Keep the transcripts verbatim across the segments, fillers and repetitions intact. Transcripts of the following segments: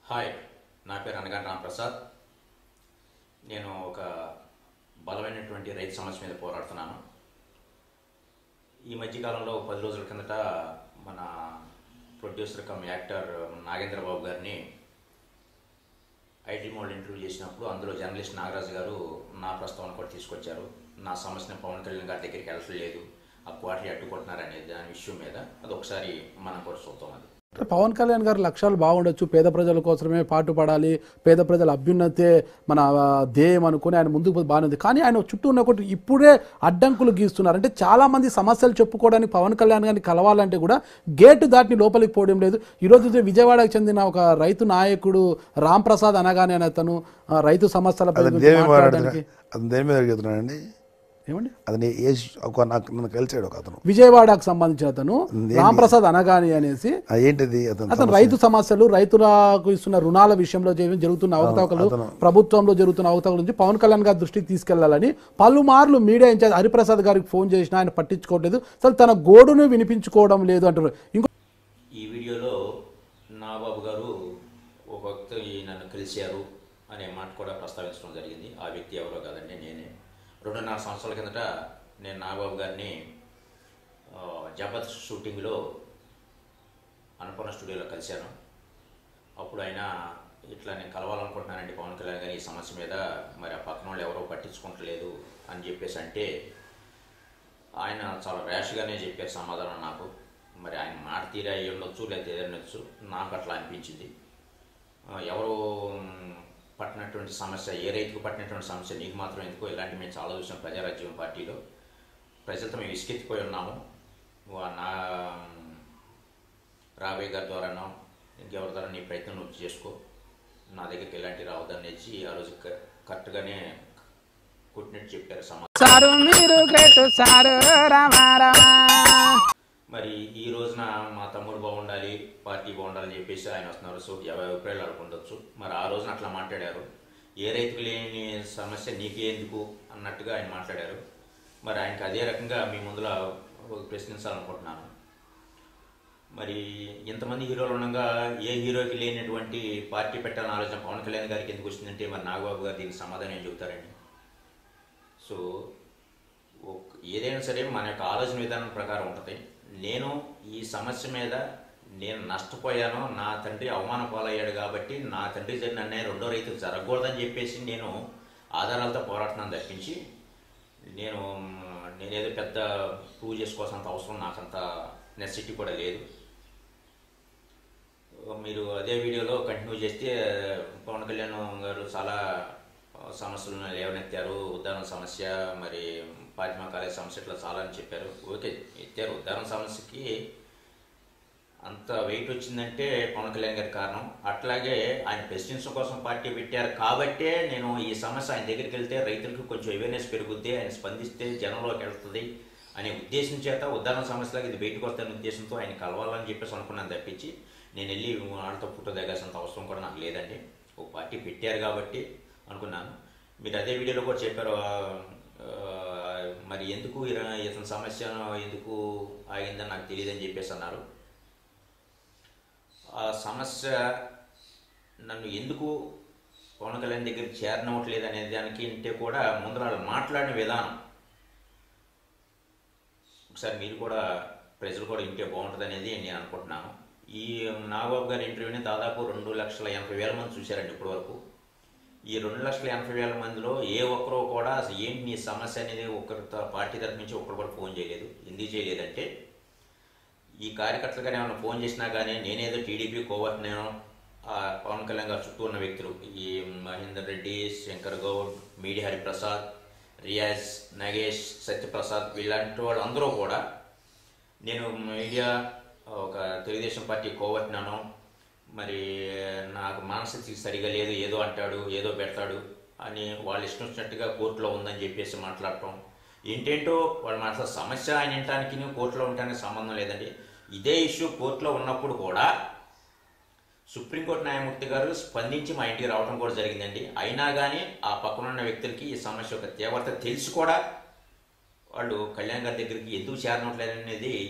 Hi, నా పేరు అనగాని రాంప్రసాద్. నేను ఒక బలమైనటువంటి రైతు సమస్య మీద పోరాడుతున్నాను. ఈ మధ్యకాలంలో పది రోజుల కిందట మన producer cum actor Nagendra Babu గారిని ఐటీ మోడ్ ఇంటర్వ్యూ చేసినప్పుడు అందులో జర్నలిస్ట్ నాగరాజు గారు నా ప్రస్తావన కూడా తీసుకొచ్చారు. నా సమస్యను పవన్ కళ్యాణ్ గారి దగ్గరికి వెళ్ళట్లేదు, ఆ క్వార్టరీ అడ్డుకుంటున్నారు అనేది దాని విషయం మీద. అది ఒకసారి మనం కూడా చూద్దాం. అది పవన్ కళ్యాణ్ గారి లక్ష్యాలు బాగుండొచ్చు, పేద ప్రజల కోసమే పాటుపడాలి, పేద ప్రజల అభ్యున్నతే మన ధ్యేయం అనుకుని ఆయన ముందుకు బాగుంది. కానీ ఆయన చుట్టూ ఉన్న ఒకటి ఇప్పుడే అడ్డంకులు గీస్తున్నారు. అంటే చాలామంది సమస్యలు చెప్పుకోవడానికి పవన్ కళ్యాణ్ గారిని కలవాలంటే కూడా గేటు దాటిని లోపలికి పోవడం లేదు. ఈరోజు విజయవాడకు చెందిన ఒక రైతు నాయకుడు రామ్ ప్రసాద్ అనగానే అతను రైతు సమస్యలపై మాట్లాడడానికి ఏమండి అతని ఏజ్ ఒక నాకు నన్ను కలిసాడు ఒక అతను విజయవాడకు సంబంధించిన అతను రామ్ ప్రసాద్ అనగాని అనేసి ఏంటిది అతను అతను రైతు సమస్యలు, రైతులకు ఇస్తున్న రుణాల విషయంలో జరుగుతున్న అవకతవకలు, ప్రభుత్వంలో జరుగుతున్న అవకతవకల నుంచి పవన్ కళ్యాణ్ గారి దృష్టికి తీసుకెళ్లాలని పలుమార్లు మీడియా ఇన్ఛార్జ్ హరిప్రసాద్ గారికి ఫోన్ చేసినా ఆయన పట్టించుకోవట్లేదు. అసలు తన గోడును వినిపించుకోవడం లేదు అంటారు. ఇంకో ఈ వీడియోలో నాబాబు గారు ఒక వ్యక్తి నన్ను కలిశారు అనే మాట కూడా ప్రస్తావించడం జరిగింది. ఆ వ్యక్తి ఎవరో కాదండి, నేనే. రెండున్నర సంవత్సరాల కిందట నేను నాగబాబు గారిని జబర్దస్త్ షూటింగ్లో అన్నపూర్ణ స్టూడియోలో కలిశాను. అప్పుడు ఆయన ఇట్లా నేను కలవాలనుకుంటున్నానండి పవన్ కళ్యాణ్ గారి ఈ సమస్య మీద, మరి ఆ పక్కన వాళ్ళు ఎవరో పట్టించుకుంటలేదు అని చెప్పేసి అంటే ఆయన చాలా ర్యాష్గానే చెప్పారు సమాధానం నాకు. మరి ఆయన మాట తీరా అయ్యి ఉండొచ్చు, లేదా ఏదనొచ్చు, నాకు అట్లా అనిపించింది. ఎవరు పట్టినటువంటి సమస్య, ఏ రైతుకు పట్టినటువంటి సమస్య నీకు మాత్రం ఎందుకో, ఇలాంటి మేము చాలా చూసాం ప్రజారాజ్యం పార్టీలో. ప్రజలతో మేము విసికెత్తిపోయి ఉన్నాము. నా రాబోయే గారి ద్వారానో ఇంకెవరి ద్వారా నీ ప్రయత్నం నువ్వు చేసుకో, నా దగ్గరికి ఎలాంటి రావద్దని ఇచ్చి ఆ రోజు కరెక్ట్గానే కొట్టినట్టు చెప్పారు సమాధానం. మరి ఈ రోజున మా తమ్ముడు బాగుండాలి, పార్టీ బాగుండాలని చెప్పేసి ఆయన వస్తున్నారు. సో యాభై అభిప్రాయాలు అనుకుండొచ్చు. మరి ఆ రోజున అట్లా మాట్లాడారు. ఏ రైతుకు లేని సమస్య నీకే ఎందుకు అన్నట్టుగా ఆయన మాట్లాడారు. మరి ఆయనకు అదే రకంగా మీ ముందులో ప్రశ్నించాలనుకుంటున్నాను. మరి ఇంతమంది హీరోలు ఉండగా ఏ హీరోకి లేనటువంటి పార్టీ పెట్టాలని ఆలోచన పవన్ కళ్యాణ్ గారికి ఎందుకు వచ్చిందంటే మరి నాగబాబు గారు దీనికి సమాధానం ఏం చెబుతారండి? సో ఏదైనా సరే మన యొక్క ఆలోచన విధానం ప్రకారం ఉంటుంది. నేను ఈ సమస్య మీద నేను నష్టపోయాను, నా తండ్రి అవమాన పాలయ్యాడు కాబట్టి నా తండ్రి జరిగిన అన్యాయం రెండో రైతుకు జరగకూడదని చెప్పేసి నేను ఆధారాలతో పోరాడుతున్నాను తప్పించి నేను నేనేదో పెద్ద ప్రూవ్ చేసుకోవాల్సినంత అవసరం నాకంత నెసెసిటీ కూడా లేదు. మీరు అదే వీడియోలో కంటిన్యూ చేస్తే పవన్ కళ్యాణ్ గారు చాలా సమస్యలను లేవనెత్తారు. ఉద్దానం సమస్య, మరి ఫాతిమా కాలేజ్ సమస్య, ఇట్లా చాలా అని చెప్పారు. ఓకే, ఎత్తారు. ఉద్దానం సమస్యకి అంత వెయిట్ వచ్చిందంటే పవన్ కళ్యాణ్ గారి కారణం. అట్లాగే ఆయన ప్రెసిడెన్సీ కోసం పార్టీ పెట్టారు కాబట్టే నేను ఈ సమస్య ఆయన దగ్గరికి వెళ్తే రైతులకు కొంచెం అవేర్నెస్ పెరుగుద్ది, ఆయన స్పందిస్తే జనంలోకి వెళ్తుంది అనే ఉద్దేశం చేత ఉద్దానం సమస్యలాగా ఇది బయటకు వస్తున్న ఉద్దేశంతో ఆయన కలవాలని చెప్పేసి అనుకున్నాను తప్పించి నేను వెళ్ళి వాళ్ళతో ఫోటో దిగాల్సినంత అవసరం కూడా నాకు లేదండి. ఒక పార్టీ పెట్టారు కాబట్టి అనుకున్నాను. మీరు అదే వీడియోలో కూడా చెప్పారు, మరి ఎందుకు ఇతని సమస్య ఎందుకు ఆగిందని నాకు తెలియదని చెప్పేసి అన్నారు. ఆ సమస్య నన్ను ఎందుకు పవన్ కళ్యాణ్ దగ్గరికి చేరనవట్లేదు అనే దానికి అంటే కూడా ముందర వాళ్ళు మాట్లాడిన విధానం ఒకసారి మీరు కూడా ప్రజలు కూడా ఇంటే బాగుంటుంది అనేది నేను అనుకుంటున్నాను. ఈ నాగబాబు గారి ఇంటర్వ్యూని దాదాపు రెండు లక్షల ఎనభై వేల మంది చూశారండి ఇప్పటి వరకు. ఈ రెండు లక్షల ఎనభై వేల మందిలో ఏ ఒక్కరూ కూడా అసలు ఏంటి నీ సమస్య అనేది ఒకరి పార్టీ తరఫు నుంచి ఒకరు కూడా ఫోన్ చేయలేదు. ఎందుకు చేయలేదంటే ఈ కార్యకర్తలుగానే ఏమైనా ఫోన్ చేసినా కానీ నేనేదో టీడీపీ కోవట్నేనో పవన్ కళ్యాణ్ గారు చుట్టూ ఉన్న వ్యక్తులు, ఈ మహేందర్ రెడ్డి, శంకర్ గౌడ్, మీడి హరిప్రసాద్, రియాజ్, నగేష్, సత్యప్రసాద్, వీళ్ళంటి వాళ్ళు అందరూ కూడా నేను మీడియా ఒక తెలుగుదేశం పార్టీ కోవట్నాను, మరి నాకు మానసిక సరిగా లేదు, ఏదో అంటాడు, ఏదో పెడతాడు అని వాళ్ళు ఇష్టం వచ్చినట్టుగా కోర్టులో ఉందని చెప్పేసి మాట్లాడటం ఏంటేంటో వాళ్ళు మాట్లాడే సమస్య ఆయన వినటానికి కోర్టులో ఉండటానికి సంబంధం లేదండి. ఇదే ఇష్యూ కోర్టులో ఉన్నప్పుడు కూడా సుప్రీంకోర్టు న్యాయమూర్తి గారు స్పందించి మా ఇంటికి రావడం కూడా జరిగిందండి. అయినా కానీ ఆ పక్కనున్న వ్యక్తులకి ఈ సమస్య యొక్క తీవ్రత తెలిసి కూడా వాళ్ళు కళ్యాణ్ గారి దగ్గరికి ఎందుకు చేరనట్లేదు అనేది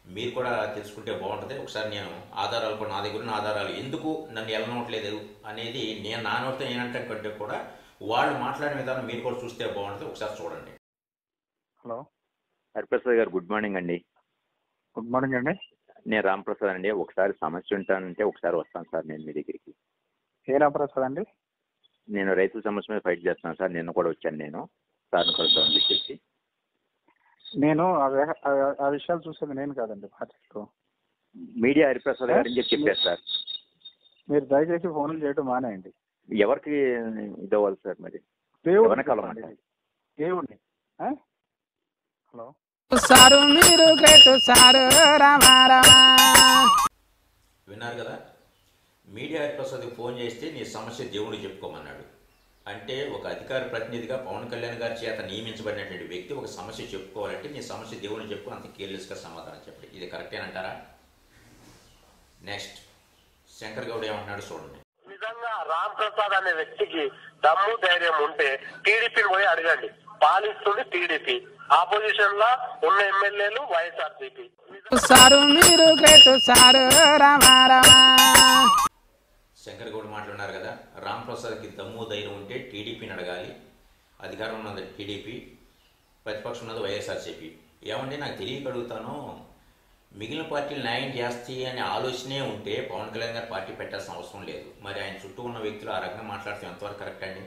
మీరు కూడా తెలుసుకుంటే బాగుంటుంది. ఒకసారి నేను ఆధారాలు కూడా నా దగ్గర ఉన్న ఆధారాలు ఎందుకు నన్ను వెళ్ళనట్లేదు అనేది నేను నా నోటితో నేనంటే కంటే కూడా వాళ్ళు మాట్లాడిన విధానం మీరు కూడా చూస్తే బాగుంటుంది. ఒకసారి చూడండి. Hello Hariprasad garu, good morning అండి. గుడ్ మార్నింగ్ అండి. నేను రామప్రసాద్ అండి. ఒకసారి సమస్య ఉంటానంటే ఒకసారి వస్తాను సార్ నేను మీ దగ్గరికి. ఏ రామప్రసాద్ అండి? నేను రైతుల సమస్య మీద ఫైట్ చేస్తున్నాను సార్. నిన్న కూడా వచ్చాను నేను సార్ని కలుద్దామని చెప్పేసి. నేను ఆ వ్య- ఆ- ఆ విషయాలు చూసేది నేను కాదండి. పార్టీలో మీడియా హరిప్రసాద్ గారు అని చెప్పి చెప్పారు సార్. మీరు దయచేసి ఫోన్లు చేయడం మానేయండి. ఎవరికి ఇది అవ్వాలి సార్? మరి దేవుడిని ఎవరిని కలవమంటారు? చెప్పండి. దేవుడిని ఆ? హలో సారు మీరు గ్రేట్ సారు రామా రామా. విన్నారు కదా, మీడియా ప్రసాద్కి ఫోన్ చేస్తే నీ సమస్య దేవుడికి చెప్పుకోమన్నాడు. అంటే ఒక అధికార ప్రతినిధిగా పవన్ కళ్యాణ్ గారి చేత నియమించబడినటువంటి వ్యక్తి ఒక సమస్య చెప్పుకోవాలంటే నీ సమస్య దేవుడిని చెప్పుకో, అంత కేర్లెస్గా సమాధానం చెప్పండి. ఇది కరెక్టేనంటారా? నెక్స్ట్ శంకర్ గౌడ్ ఏమంటున్నాడు చూడండి. నిజంగా రామ్ ప్రసాద్ అనే వ్యక్తికి దమ్ము ధైర్యం ఉంటే టీడీపీని పోయి అడగండి. పాలిస్తుంది టీడీపీ, ఆపోజిషన్ లా ఉన్న ఎమ్మెల్యేలు వైఎస్ఆర్సీపీ. సారు మీరు గ్రేట్ సారు రామా రామా. శంకర్ గౌడ్ మాట్లాడినారు కదా, రామ్ ప్రసాద్కి దమ్ము ధైర్యం ఉంటే టీడీపీని అడగాలి. అధికారం ఉన్నది టీడీపీ, ప్రతిపక్షం ఉన్నది వైఎస్ఆర్సీపీ. ఏమంటే నాకు తెలియక అడుగుతాను, మిగిలిన పార్టీలు న్యాయం చేస్తాయి అనే ఆలోచనే ఉంటే పవన్ కళ్యాణ్ గారు పార్టీ పెట్టాల్సిన అవసరం లేదు. మరి ఆయన చుట్టూ ఉన్న వ్యక్తులు ఆ రకంగా మాట్లాడితే ఎంతవరకు కరెక్ట్ అండి?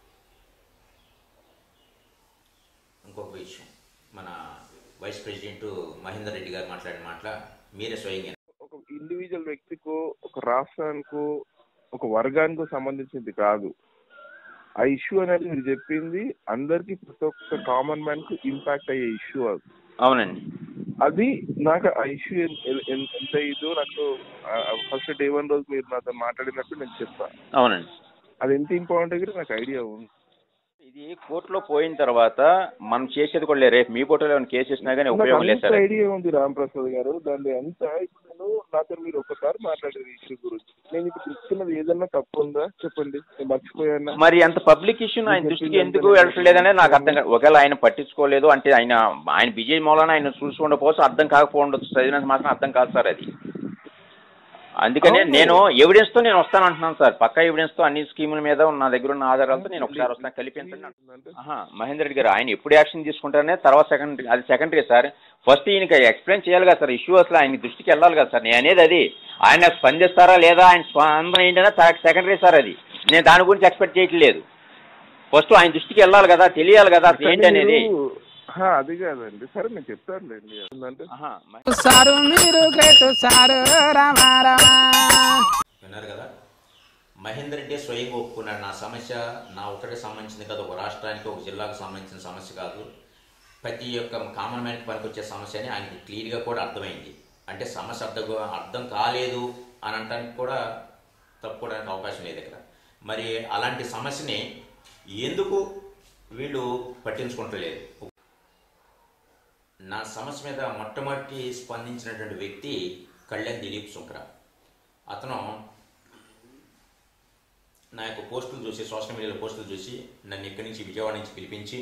ఇంకొక విషయం, మన వైస్ ప్రెసిడెంట్ మహేందర్ రెడ్డి గారు మాట్లాడిన మాటల మీరే స్వయంగా ఒక ఇండివిజువల్ వ్యక్తికో ఒక రాష్ట్రానికో ఒక వర్గానికో సంబంధించింది కాదు. ఆ ఇష్యూ అనేది మీరు చెప్పింది అందరికి, ప్రతి ఒక్క కామన్ మ్యాన్ కు ఇంపాక్ట్ అయ్యే ఇష్యూ. అది అవునండి. అది నాకు ఆ ఇష్యూ ఎంత ఇదో నాకు ఫస్ట్ డే వన్ రోజు మీరు నాతో మాట్లాడినప్పుడు నేను చెప్తాను. అవునండి. అది ఎంత ఇంపార్టెంట్ దగ్గర నాకు ఐడియా ఉంది. ఇది కోర్టులో పోయిన తర్వాత మనం చేసేది కూడా లేదు. రేపు మీ కోర్టులో ఏమైనా కేసు వేసినా కానీ ఉపయోగం లేదు సార్. ఐడియా ఉంది రామప్రసాద్ గారు. దాన్ని అంతా ఇప్పుడు నేను నాతో మీరు ఒకసారి మాట్లాడేది ఇష్యూ గురించి. నేను ఇప్పుడు ఇస్తున్నది ఏదన్నా తప్పు ఉందా చెప్పండి, నేను మర్చిపోయాను. మరి అంత పబ్లిక్ ఇష్యూ ఆయన దృష్టికి ఎందుకు వెళ్ళట్లేదనే నాకు అర్థం కాదు. ఒకవేళ ఆయన పట్టించుకోలేదు అంటే ఆయన ఆయన బిజీ మూలన ఆయన చూసి ఉండకపోవచ్చు, అర్థం కాకపోవచ్చు, చదివినంత మాత్రం అర్థం కాదు సార్ అది. అందుకనే నేను ఎవిడెన్స్ తో నేను వస్తాను అంటున్నాను సార్. పక్కా ఎవిడెన్స్ తో అన్ని స్కీముల మీద నా దగ్గర ఉన్న ఆధారాలతో నేను ఒకసారి వస్తాను కలిపించండి. మహేందర్ రెడ్డి గారు ఆయన ఎప్పుడు యాక్షన్ తీసుకుంటారనే తర్వాత సెకండరీ, అది సెకండరీ సార్. ఫస్ట్ ఈయనకి ఎక్స్ప్లెయిన్ చేయాలి కదా సార్. ఇష్యూ అసలు ఆయన దృష్టికి వెళ్ళాలి కదా సార్. నేను అనేది అది. ఆయన స్పందిస్తారా లేదా, ఆయన స్పందన ఏంటనే సెకండరీ సార్. అది నేను దాని గురించి ఎక్స్పెక్ట్ చేయట్లేదు. ఫస్ట్ ఆయన దృష్టికి వెళ్ళాలి కదా, తెలియాలి కదా ఏంటి అనేది. అది కాదండి, సరే నేను చెప్తానులేండి. ఏంటంటే సారు మీరు గ్రేట్ సారు రామా రామా. విన్నారు కదా, మహేందర్ రెడ్డి స్వయంగా ఒప్పుకున్నాడు నా సమస్య నా ఒక్కడికి సంబంధించింది కాదు, ఒక రాష్ట్రానికి ఒక జిల్లాకు సంబంధించిన సమస్య కాదు, ప్రతి ఒక్క కామన్ మ్యాన్కి పనికొచ్చే సమస్య అని ఆయనకి క్లియర్గా కూడా అర్థమైంది. అంటే సమస్య అర్థం అర్థం కాలేదు అని అనడానికి కూడా తప్పుకోవడానికి అవకాశం లేదు ఇక్కడ. మరి అలాంటి సమస్యని ఎందుకు వీళ్ళు పట్టించుకుంటలేదు? నా సమస్య మీద మొట్టమొదటి స్పందించినటువంటి వ్యక్తి కళ్యాణ్ దిలీప్ శుంకర. అతను నా యొక్క పోస్టులు చూసి, సోషల్ మీడియాలో పోస్టులు చూసి నన్ను ఇక్కడి నుంచి విజయవాడ నుంచి పిలిపించి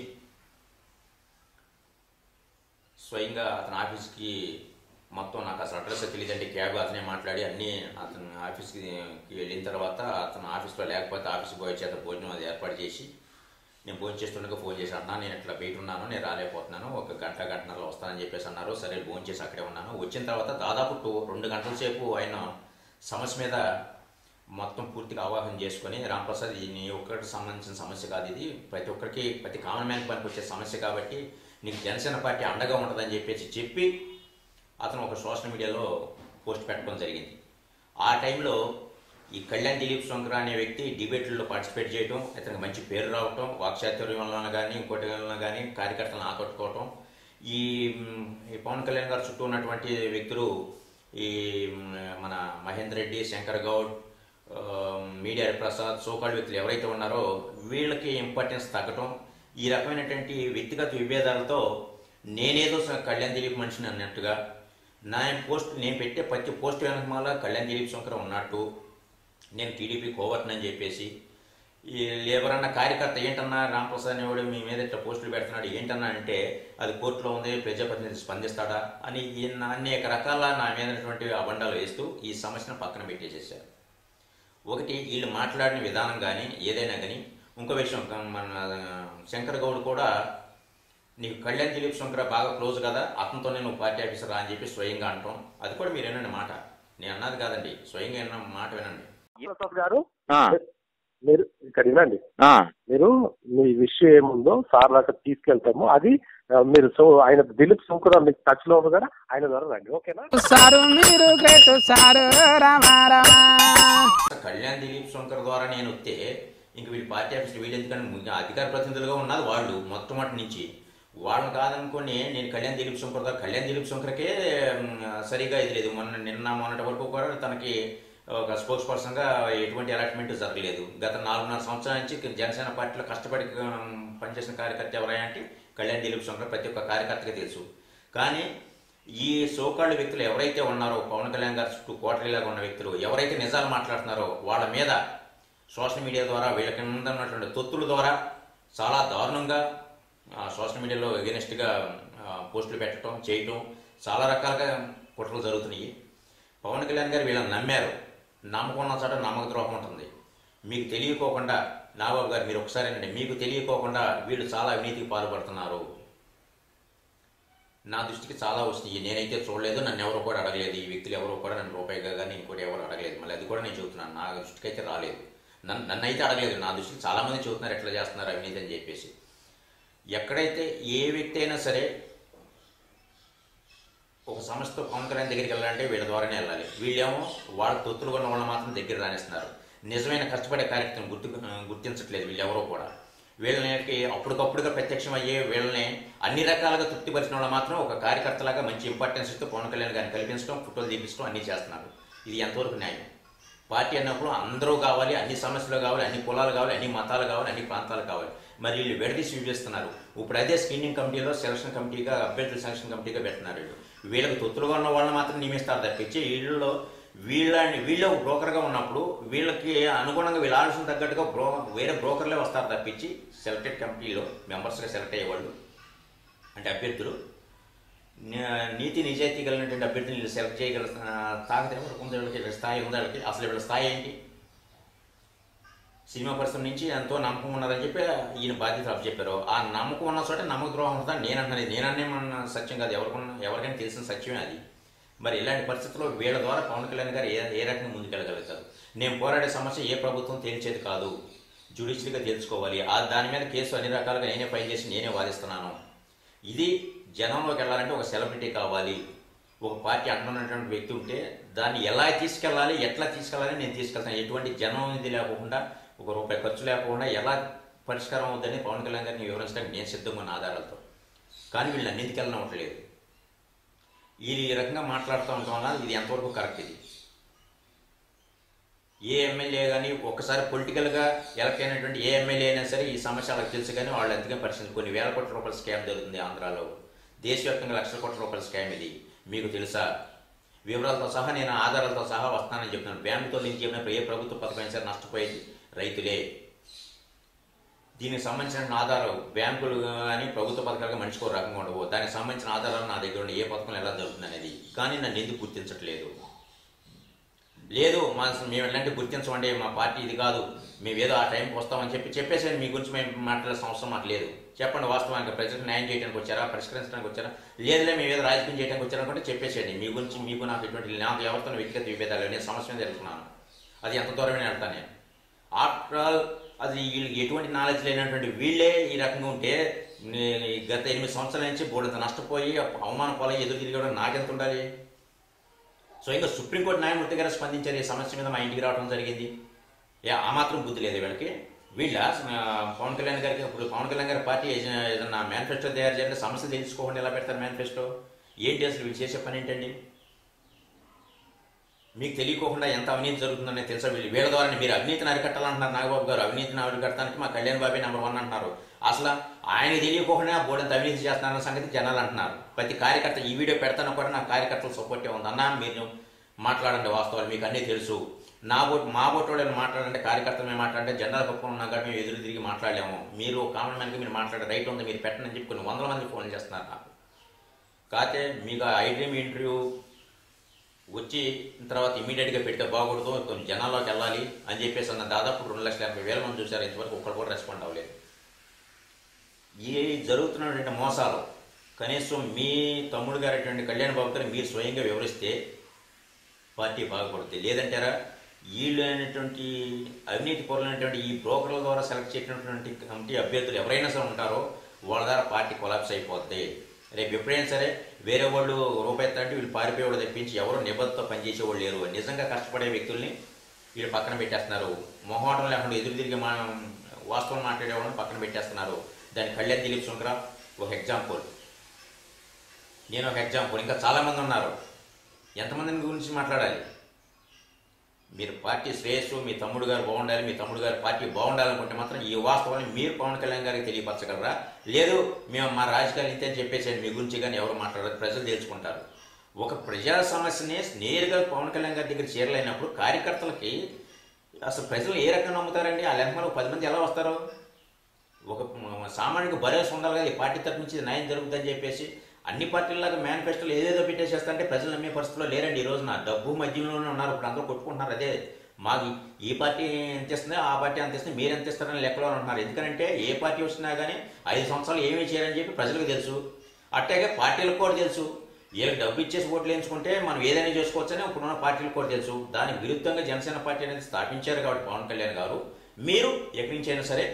స్వయంగా అతని ఆఫీస్కి మొత్తం నాకు అసలు అడ్రస్ తెలియదంటే క్యాబ్ అతనే మాట్లాడి అన్నీ అతని ఆఫీస్కి వెళ్ళిన తర్వాత అతను ఆఫీస్లో లేకపోతే ఆఫీస్కి పోయే చేత భోజనం అది ఏర్పాటు చేసి నేను భోజనం చేస్తుండగా ఫోన్ చేసి అన్నా నేను ఇట్లా బయట ఉన్నాను, నేను రాలేకపోతున్నాను, ఒక గంట గంటన్నరలో వస్తానని చెప్పేసి అన్నారు. సరే భోజనం చేసి అక్కడే ఉన్నాను. వచ్చిన తర్వాత దాదాపు టూ రెండు గంటల సేపు ఆయన సమస్య మీద మొత్తం పూర్తిగా అవగాహన చేసుకొని, రాంప్రసాద్ ఇది నీ ఒక్కరికి సంబంధించిన సమస్య కాదు, ఇది ప్రతి ఒక్కరికి ప్రతి కామన్ మ్యాన్ పనికి వచ్చే సమస్య కాబట్టి నీకు జనసేన పార్టీ అండగా ఉంటుందని చెప్పేసి చెప్పి అతను ఒక సోషల్ మీడియాలో పోస్ట్ పెట్టడం జరిగింది. ఆ టైంలో ఈ కళ్యాణ్ దిలీప్ శుంకర అనే వ్యక్తి డిబేట్లలో పార్టిసిపేట్ చేయడం, అతనికి మంచి పేరు రావటం, వాక్చాతుర్యంలో కానీ ఇంకోటి కానీ కార్యకర్తలను ఆకట్టుకోవటం, ఈ పవన్ కళ్యాణ్ గారు చుట్టూ ఉన్నటువంటి వ్యక్తులు ఈ మన మహేందర్ రెడ్డి, శంకర్ గౌడ్, మీడియా ప్రసాద్, సోకాల్ వ్యక్తులు ఎవరైతే ఉన్నారో వీళ్ళకి ఇంపార్టెన్స్ తగ్గటం, ఈ రకమైనటువంటి వ్యక్తిగత విభేదాలతో నేనేదో కళ్యాణ్ దిలీప్ మనిషిని అన్నట్టుగా, నా పోస్ట్ నేను పెట్టే ప్రతి పోస్ట్ వెనకమాల కళ్యాణ్ దిలీప్ శుంకర ఉన్నట్టు, నేను టీడీపీ కోవర్ట్నని చెప్పేసి ఈ లేబర్ అన్న కార్యకర్త ఏంటన్నా రామప్రసాద్ అనేవాడు మీ మీద ఇట్లా పోస్టులు పెడుతున్నాడు ఏంటన్నా అంటే అది కోర్టులో ఉంది ప్రజాప్రతినిధి స్పందిస్తాడా అని ఈయన అనేక రకాల నా మీదటువంటి అబండాలు వేస్తూ ఈ సమస్యను పక్కన పెట్టేసేసారు. ఒకటి వీళ్ళు మాట్లాడిన విధానం కానీ ఏదైనా కానీ ఇంకో విషయం మన శంకర్ గౌడ్ కూడా నీకు కళ్యాణ్ దిలీప్ శంకర్ బాగా క్లోజ్ కదా అతనితోనే నువ్వు పార్టీ ఆఫీసర్ అని చెప్పి స్వయంగా అంటాం. అది కూడా మీరు వినండి మాట, నేను అన్నది కాదండి, స్వయంగా విన్న మాట వినండి. ప్రసాద్ గారు మీరు ఇక్కడ వినండి, మీరు మీ విషయం ఏముందో సార్ దాకా తీసుకెళ్తాము. అది మీరు సో ఆయన దిలీప్ శంకర్ మీకు టచ్ లో ఉంది కదా, ఆయన ద్వారా రండి. ఓకేనా సారు మీరు గ్రేట్ సారు కళ్యాణ్ దిలీప్ శంకర్ ద్వారా నేను వస్తే ఇంక వీళ్ళు పార్టీ ఆఫీసర్ వీళ్ళు ఎందుకంటే అధికార ప్రతినిధులుగా ఉన్నది వాళ్ళు మొట్టమొదటి నుంచి. వాళ్ళని కాదనుకొని నేను కళ్యాణ్ దిలీప్ శంకర్ ద్వారా కళ్యాణ్ దిలీప్ శంకర్కే సరిగా ఇది లేదు. మొన్న నిన్న మొన్నటి వరకు కూడా తనకి ఒక స్పోక్స్ పర్సన్గా ఎటువంటి అలాట్మెంట్ జరగలేదు. గత నాలుగున్నర సంవత్సరాల నుంచి జనసేన పార్టీలో కష్టపడి పనిచేసిన కార్యకర్త ఎవరైనా అంటే కళ్యాణ్ దిలీప్ శంకర్ ప్రతి ఒక్క కార్యకర్తగా తెలుసు. కానీ ఈ సోకాళ్ళ వ్యక్తులు ఎవరైతే ఉన్నారో పవన్ కళ్యాణ్ గారి చుట్టూ కోటరీలాగా ఉన్న వ్యక్తులు ఎవరైతే నిజాలు మాట్లాడుతున్నారో వాళ్ళ మీద సోషల్ మీడియా ద్వారా వీళ్ళ కింద ఉన్నటువంటి తొత్తుల ద్వారా చాలా దారుణంగా సోషల్ మీడియాలో ఎగెనిస్ట్గా పోస్టులు పెట్టడం చేయటం చాలా రకాలుగా కుట్రలు జరుగుతున్నాయి. పవన్ కళ్యాణ్ గారు వీళ్ళని నమ్మారు, నమ్మకున్న చోట నమ్మక ద్రోహం ఉంటుంది. మీకు తెలియకోకుండా నాగబాబు గారు మీరు ఒకసారి ఏంటంటే మీకు తెలియకోకుండా వీళ్ళు చాలా అవినీతికి పాల్పడుతున్నారు. నా దృష్టికి చాలా వస్తున్నాయి, నేనైతే చూడలేదు, నన్ను ఎవరు కూడా అడగలేదు, ఈ వ్యక్తులు ఎవరు కూడా నన్ను రూపాయిగా కానీ ఇంకోటి ఎవరు అడగలేదు. మళ్ళీ అది కూడా నేను చెబుతున్నాను, నా దృష్టికి అయితే రాలేదు, నన్ను నన్ను అయితే అడగలేదు. నా దృష్టికి చాలామంది చెబుతున్నారు ఎట్లా చేస్తున్నారు అవినీతి అని చెప్పేసి. ఎక్కడైతే ఏ వ్యక్తి అయినా సరే ఒక సంస్థ పవన్ కళ్యాణ్ దగ్గరికి వెళ్ళాలంటే వీళ్ళ ద్వారానే వెళ్ళాలి. వీళ్ళేమో వాళ్ళ తొత్తులు ఉన్న వాళ్ళని మాత్రం దగ్గర రాణిస్తున్నారు. నిజమైన కష్టపడే కార్యక్రమం గుర్తు గుర్తించట్లేదు వీళ్ళెవరో కూడా. వీళ్ళకి అప్పటికప్పుడుగా ప్రత్యక్షం అయ్యే వీళ్ళని అన్ని రకాలుగా తృప్తిపరిచిన వాళ్ళు మాత్రం ఒక కార్యకర్తలాగా మంచి ఇంపార్టెన్స్ ఇస్తూ పవన్ కళ్యాణ్ గారిని కల్పించడం, ఫోటోలు తీపించడం అన్నీ చేస్తున్నారు. ఇది ఎంతవరకు న్యాయం? పార్టీ అన్నప్పుడు అందరూ కావాలి, అన్ని సమస్యలు కావాలి, అన్ని కులాలు కావాలి, అన్ని మతాలు కావాలి, అన్ని ప్రాంతాలు కావాలి. మరి వీళ్ళు విడదీసి చూపిస్తున్నారు. ఇప్పుడు అదే స్క్రీనింగ్ కమిటీలో సెలక్షన్ కమిటీగా అభ్యర్థుల సెలక్షన్ కమిటీగా పెడుతున్నారు. వీళ్ళు వీళ్ళకి తొత్తులుగా ఉన్న వాళ్ళని మాత్రం నియమిస్తారు తప్పించి వీళ్ళలో వీళ్ళని వీళ్ళ బ్రోకర్గా ఉన్నప్పుడు వీళ్ళకి అనుగుణంగా వీళ్ళ ఆలోచన తగ్గట్టుగా బ్రో వేరే బ్రోకర్లే వస్తారు తప్పించి సెలెక్టెడ్ కమిటీలో మెంబర్స్గా సెలెక్ట్ అయ్యేవాళ్ళు అంటే అభ్యర్థులు నీతి నిజాయితీ కలిగినటువంటి అభ్యర్థులు సెలెక్ట్ చేయగల తాగత ఎవరికి ఉంది, వీళ్ళకి స్థాయి ఉంది. వాళ్ళకి అసలు వీళ్ళ స్థాయి ఏంటి? సినిమా పరిశ్రమ నుంచి ఎంతో నమ్మకం ఉన్నదని చెప్పి ఈయన బాధ్యతలు అప్పు చెప్పారు. ఆ నమ్మకం ఉన్న చోట నమ్మక ద్రోహం ఉంటుందని నేను అంటున్నది. నేనన్నే మన సత్యం కాదు, ఎవరికన్నా ఎవరికైనా తెలిసిన సత్యమే అది. మరి ఇలాంటి పరిస్థితుల్లో వీళ్ళ ద్వారా పవన్ కళ్యాణ్ గారు ఏ ఏ రకంగా ముందుకెళ్ళగలుగుతారు? నేను పోరాడే సమస్య ఏ ప్రభుత్వం తేల్చేది కాదు, జ్యుడిషియల్గా తెలుసుకోవాలి. ఆ దాని మీద కేసు అన్ని రకాలుగా నేనే ఫైల్ చేసి నేనే వాదిస్తున్నాను. ఇది జనంలోకి వెళ్ళాలంటే ఒక సెలబ్రిటీ కావాలి, ఒక పార్టీ అంటున్నటువంటి వ్యక్తి ఉంటే దాన్ని ఎలా తీసుకెళ్ళాలి, ఎట్లా తీసుకెళ్ళాలి నేను తీసుకెళ్తాను. ఎటువంటి జనం ఇది లేకుండా ఒక రూపాయి ఖర్చు లేకుండా ఎలా పరిష్కారం అవుతుందని పవన్ కళ్యాణ్ గారిని వివరించడానికి నేను సిద్ధంగా ఉన్న ఆధారాలతో. కానీ వీళ్ళు అన్నింటికి వెళ్ళనవట్లేదు. ఈ రకంగా మాట్లాడుతూ ఉండటం వల్ల ఇది ఎంతవరకు కరెక్ట్? ఇది ఏ ఎమ్మెల్యే కానీ ఒక్కసారి పొలిటికల్గా ఎలక్ట్ అయినటువంటి ఏ ఎమ్మెల్యే అయినా సరే ఈ సమస్య వాళ్ళకి తెలుసు. కానీ వాళ్ళు ఎంతగా పరిశీలించి కొన్ని వేల కోట్ల రూపాయల స్కామ్ జరుగుతుంది ఆంధ్రాలో. దేశవ్యాప్తంగా లక్షల కోట్ల రూపాయల స్కామ్ ఇది మీకు తెలుసా? వివరాలతో సహా నేను ఆధారాలతో సహా వస్తానని చెప్తున్నాను. బ్యాంకుతో లింక్ చేయడం ఏ ప్రభుత్వ పథకం సరే నష్టపోయేది రైతులే. దీనికి సంబంధించిన ఆధారాలు బ్యాంకులు కానీ ప్రభుత్వ పథకాలుగా మనిషికి ఒక రకంగా ఉండవు. దానికి సంబంధించిన ఆధారాలు నా దగ్గర ఉండి ఏ పథకం ఎలా జరుగుతుంది అనేది. కానీ నన్ను ఎందుకు గుర్తించట్లేదు? లేదు మా మేము ఎలాంటి గుర్తించమండి, మా పార్టీ ఇది కాదు, మేము ఏదో ఆ టైంకి వస్తామని చెప్పి చెప్పేసి మీ గురించి మేము మాట్లాడాల్సిన అవసరం మాకు లేదు. చెప్పండి, వాస్తవానికి ప్రజలకు న్యాయం చేయడానికి వచ్చారా, పరిష్కరించడానికి వచ్చారా? లేదులే మేము ఏదో రాజకీయం చేయడానికి వచ్చారనుకుంటే చెప్పేసేయండి. మీ గురించి మీకు నాకు ఎటువంటి నాకు ఎవరితో వ్యక్తిగత విభేదాలు నేను సమస్య మీద వెళ్తున్నాను. అది ఎంత దూరమే వెళ్తాను నేను. ఆఫ్టర్ ఆల్ అది వీళ్ళకి ఎటువంటి నాలెడ్జ్ లేనటువంటి వీళ్ళే ఈ రకంగా ఉంటే గత ఎనిమిది సంవత్సరాల నుంచి బోర్డంత నష్టపోయి అవమాన పాలయ్యి ఎదురు తిరిగడం నాకెంత ఉండాలి? సో ఇంకా సుప్రీంకోర్టు న్యాయమూర్తి గారు స్పందించారు ఈ సమస్య మీద, మా ఇంటికి రావడం జరిగింది. ఏ ఆ మాత్రం బుద్ధి లేదు వీళ్ళకి. వీళ్ళ పవన్ కళ్యాణ్ గారికి ఇప్పుడు పవన్ కళ్యాణ్ గారి పార్టీ ఏదైనా మేనిఫెస్టో తయారు చేయాలంటే సమస్యలు తెలుసుకోకుండా ఎలా పెడతారు మేనిఫెస్టో? ఏంటి అసలు వీళ్ళు చేసే పని ఏంటండి? మీకు తెలియకోకుండా ఎంత అవినీతి జరుగుతుందని తెలుసా? వీళ్ళు వీళ్ళ ద్వారా మీరు అవినీతిని అరికట్టాలంటున్నారు. నాగబాబు గారు అవినీతిని అరికట్టడానికి మా కళ్యాణ్ బాబే నెంబర్ వన్ అంటున్నారు. అసలు ఆయన తెలియకోకుండా బోర్డంత అవినీతి చేస్తున్నారన్న సంగతి జనాలు అంటున్నారు. ప్రతి కార్యకర్త ఈ వీడియో పెడతాను కూడా నా కార్యకర్తలు సపోర్టే ఉంది. అన్నా మీరు మాట్లాడండి వాస్తవాలు, మీకు అన్నీ తెలుసు. నా బోట్ మా బోట్ వాళ్ళు మాట్లాడంటే కార్యకర్తలు మేము మాట్లాడంటే జెండా పక్కన ఉన్నాం కాబట్టి మేము ఎదురు తిరిగి మాట్లాడలేము. మీరు కామన్ మ్యాన్కి మీరు మాట్లాడే రైట్ ఉంది, మీరు పెట్టండి అని చెప్పి కొన్ని వందల మంది ఫోన్ చేస్తున్నారు నాకు. కాకపోతే మీకు ఆ ఐడ్రీమ్ ఇంటర్వ్యూ వచ్చి తర్వాత ఇమీడియట్గా పెడితే బాగూడదు, కొన్ని జనాల్లోకి వెళ్ళాలి అని చెప్పేసి అన్న దాదాపు రెండు లక్షల యాభై వేల మంది చూశారు. ఇంతవరకు ఒక్కరు కూడా రెస్పాండ్ అవ్వలేదు. ఈ జరుగుతున్నటువంటి మోసాలు కనీసం మీ తమ్ముడు గారు కళ్యాణ్ బాబు గారు మీరు స్వయంగా వివరిస్తే పార్టీ బాగుపడుతుంది. లేదంటారా వీళ్ళు అనేటువంటి అవినీతి పరులైనటువంటి ఈ బ్రోకర్ల ద్వారా సెలెక్ట్ చేసినటువంటి కమిటీ అభ్యర్థులు ఎవరైనా సరే ఉంటారో వాళ్ళ ద్వారా పార్టీ కొలాప్స్ అయిపోద్ది. రేపు ఎప్పుడైనా సరే వేరే వాళ్ళు రూపాయలంటే వీళ్ళు పారిపోయేవాళ్ళు తెప్పించి ఎవరు నిబద్ధతో పనిచేసేవాళ్ళు లేరు. నిజంగా కష్టపడే వ్యక్తుల్ని వీళ్ళు పక్కన పెట్టేస్తున్నారు. మొహమాటం లేకుండా ఎదురు తిరిగి మా వాస్తవం మాట్లాడేవాళ్ళని పక్కన పెట్టేస్తున్నారు. దాని కళ్యాణ్ దిలీప్ శుంకరా ఒక ఎగ్జాంపుల్, నేను ఒక ఎగ్జాంపుల్, ఇంకా చాలామంది ఉన్నారు. ఎంతమందిని గురించి మాట్లాడాలి? మీరు పార్టీ శ్రేయస్సు, మీ తమ్ముడు గారు బాగుండాలి, మీ తమ్ముడు గారి పార్టీ బాగుండాలనుకుంటే మాత్రం ఈ వాస్తవాన్ని మీరు పవన్ కళ్యాణ్ గారికి తెలియపరచగలరా? లేదు మేము మా రాజకీయాలు ఇంతే అని చెప్పేసి మీ గురించి కానీ ఎవరు మాట్లాడరు, ప్రజలు తెలుసుకుంటారు. ఒక ప్రజా సమస్యని నేరుగా పవన్ కళ్యాణ్ గారి దగ్గర చేరలేనప్పుడు కార్యకర్తలకి అసలు ప్రజలు ఏ రకంగా నమ్ముతారండి? ఆ లెక్కలో పది మంది ఎలా వస్తారు? ఒక సామాన్యుడికి భరోసా ఉండాలి కదా, ఈ పార్టీ తరఫు నుంచి న్యాయం జరుగుతుందని చెప్పేసి అన్ని పార్టీలాగా మేనిఫెస్టోలు ఏదేదో పెట్టేసేస్తారంటే ప్రజలు నమ్మే పరిస్థితిలో లేరండి. ఈ రోజున డబ్బు మధ్యలోనే ఉన్నారు. ఇప్పుడు అందరూ కొట్టుకుంటున్నారు. అదే మాకు ఈ పార్టీ ఎంత ఇస్తుంది, ఆ పార్టీ ఎంత ఇస్తుంది, మీరు ఎంత ఇస్తారని లెక్కలో ఉంటున్నారు. ఎందుకంటే ఏ పార్టీ వచ్చినా కానీ ఐదు సంవత్సరాలు ఏమీ చేయాలని చెప్పి ప్రజలకు తెలుసు. అట్లాగే పార్టీలకు కూడా తెలుసు. వీళ్ళకి డబ్బు ఇచ్చేసి ఓట్లు వేయించుకుంటే మనం ఏదైనా చేసుకోవచ్చని ఇప్పుడున్న పార్టీలకు కూడా తెలుసు. దానికి విరుద్ధంగా జనసేన పార్టీ అనేది స్థాపించారు కాబట్టి పవన్ కళ్యాణ్ గారు మీరు ఎక్కడి నుంచి అయినా సరే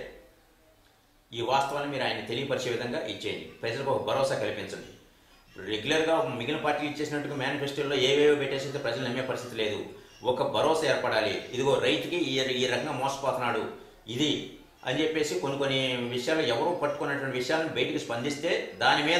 ఈ వాస్తవాన్ని మీరు ఆయన తెలియపరిచే విధంగా ఇచ్చేయండి. ప్రజలకు ఒక భరోసా కల్పించండి. రెగ్యులర్గా మిగిలిన పార్టీలు ఇచ్చేసినట్టుగా మేనిఫెస్టోలో ఏవేవో పెట్టేసి ప్రజలు నమ్మే పరిస్థితి లేదు. ఒక భరోసా ఏర్పడాలి. ఇదిగో రైతుకి ఈ ఈ రకంగా మోసపోతున్నాడు ఇది అని చెప్పేసి కొన్ని కొన్ని విషయాలు ఎవరూ పట్టుకున్నటువంటి విషయాలను బయటికి స్పందిస్తే దాని మీద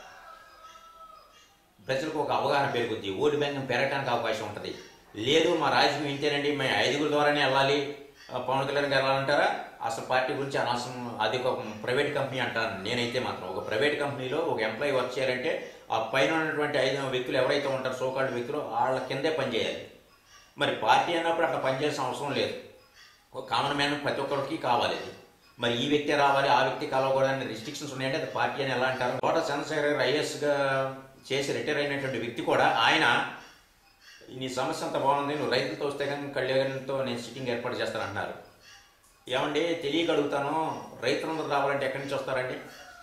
ప్రజలకు ఒక అవగాహన పెరుగుద్ది. ఓటు బ్యాంక్ పెరగడానికి అవకాశం ఉంటుంది. లేదు మా రాజకీయం ఇంతేనండి, మేము ఐదుగురు ద్వారానే వెళ్ళాలి, పవన్ కళ్యాణ్ గారు వెళ్ళాలంటారా? అసలు పార్టీ గురించి అనవసరం. అది ఒక ప్రైవేట్ కంపెనీ అంటాను నేనైతే మాత్రం. ఒక ప్రైవేట్ కంపెనీలో ఒక ఎంప్లాయీ వర్క్ చేయాలంటే ఆ పైన ఉన్నటువంటి ఐదు వ్యక్తులు ఎవరైతే ఉంటారో సోకాల్డ్ వ్యక్తులు వాళ్ళ కిందే పనిచేయాలి. మరి పార్టీ అన్నప్పుడు అట్లా పనిచేయాల్సిన అవసరం లేదు. ఒక కామన్ మ్యాన్ ప్రతి ఒక్కరికి కావాలి. మరి ఈ వ్యక్తి రావాలి, ఆ వ్యక్తి కలవకూడదని రిస్ట్రిక్షన్స్ ఉన్నాయంటే అది పార్టీ అని ఎలా అంటారు? కోట చంద్రశేఖర్ గారు ఐఏఎస్గా చేసి రిటైర్ అయినటువంటి వ్యక్తి కూడా ఆయన నీ సమస్య అంత బాగుంది, నువ్వు రైతులతో వస్తే కానీ కళ్యాణ్తో నేను సిట్టింగ్ ఏర్పాటు చేస్తానంటున్నారు. ఏమండి తెలియక అడుగుతాను, రైతులందరూ రావాలంటే ఎక్కడి నుంచి వస్తారండి?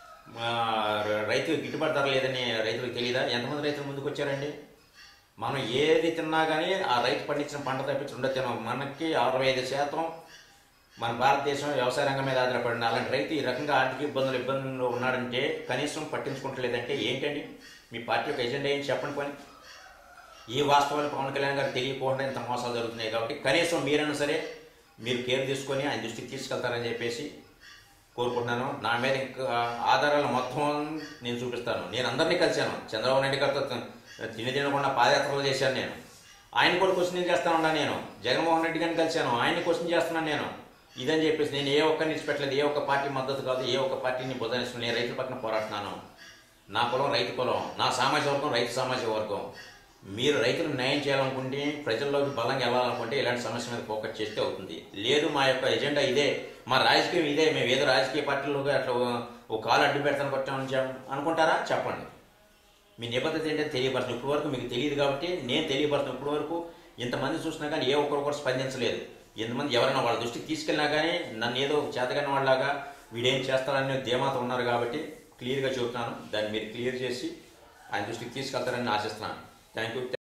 రైతులకు గిట్టుబాటు ధర లేదని రైతులకు తెలియదా? ఎంతమంది రైతులు ముందుకు వచ్చారండి? మనం ఏది తిన్నా కానీ ఆ రైతు పండించిన పంట తప్పించి ఉండదు తినం. మనకి అరవై ఐదు శాతం మన భారతదేశం వ్యవసాయ రంగం మీద ఆధారపడింది. అలాంటి రైతు ఈ రకంగా ఆర్థిక ఇబ్బందులు ఇబ్బందుల్లో ఉన్నాడంటే కనీసం పట్టించుకుంటలేదంటే ఏంటండి మీ పార్టీ యొక్క ఎజెండా ఏంటి చెప్పండి. పని ఈ వాస్తవాలు పవన్ కళ్యాణ్ గారు తెలియకుండా ఇంత మోసాలు జరుగుతున్నాయి కాబట్టి కనీసం మీరైనా సరే మీరు కేర్ తీసుకొని ఆయన దృష్టికి తీసుకెళ్తారని చెప్పేసి కోరుకుంటున్నాను. నా మీద ఇంకా ఆధారాలు మొత్తం నేను చూపిస్తాను. నేను అందరినీ కలిశాను. చంద్రబాబు నాయుడు గారితో తిని తినకుండా పాదయాత్రలు చేశాను నేను. ఆయన కూడా క్వశ్చన్ చేస్తా ఉన్నా నేను. జగన్మోహన్ రెడ్డి గారిని కలిశాను, ఆయన్ని క్వశ్చన్ చేస్తున్నాను నేను. ఇదని చెప్పేసి నేను ఏ ఒక్కరిని ఇచ్చిపెట్టలేదు. ఏ ఒక్క పార్టీ మద్దతు కాదు, ఏ ఒక్క పార్టీని బుధనిస్తున్నాను. నేను రైతుల పక్కన పోరాడుతున్నాను. నా కులం రైతు కులం, నా సామాజిక వర్గం రైతు సామాజిక వర్గం. మీరు రైతులకు న్యాయం చేయాలనుకుంటే, ప్రజల్లోకి బలంగా వెళ్ళాలనుకుంటే ఇలాంటి సమస్య మీద ఫోకస్ చేస్తే అవుతుంది. లేదు మా యొక్క ఎజెండా ఇదే, మా రాజకీయం ఇదే, మేము ఏదో రాజకీయ పార్టీలుగా అట్లా ఒక కాలు అడ్డు పెడతాను కొట్టామని అనుకుంటారా? చెప్పండి. మీ నిబద్ధత ఏంటంటే తెలియపరచు. ఇప్పటి వరకు మీకు తెలియదు కాబట్టి నేను తెలియపరుస్తాను. ఇప్పటి వరకు ఇంతమంది చూసినా కానీ ఏ ఒక్కరొకరు స్పందించలేదు. ఎంతమంది ఎవరైనా వాళ్ళ దృష్టికి తీసుకెళ్ళినా కానీ నన్ను ఏదో చేతగాని వాళ్ళలాగా వీడేం చేస్తారని ధీమాత ఉన్నారు కాబట్టి క్లియర్గా చెబుతున్నాను. దాన్ని మీరు క్లియర్ చేసి ఆయన దృష్టికి తీసుకెళ్తారని ఆశిస్తున్నాను. Thank you.